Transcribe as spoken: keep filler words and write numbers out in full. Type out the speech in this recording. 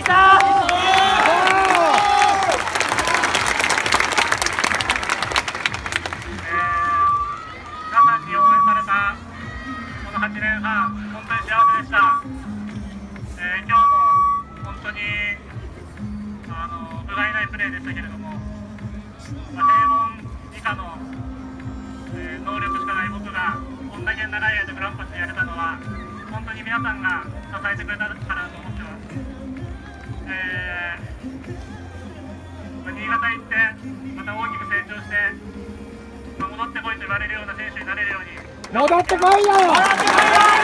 はちねんはん、本当に幸せでした。えー、今日も本当にあの不甲斐ないプレーでしたけれども、まあ、平凡以下の、えー、能力しかない僕がこんだけ長い間グランパスでやれたのは本当に皆さんが支えてくれたからだと思ってます。えーまあ、新潟行ってまた大きく成長して、まあ、戻ってこいと言われるような選手になれるように。 戻ってこいよ。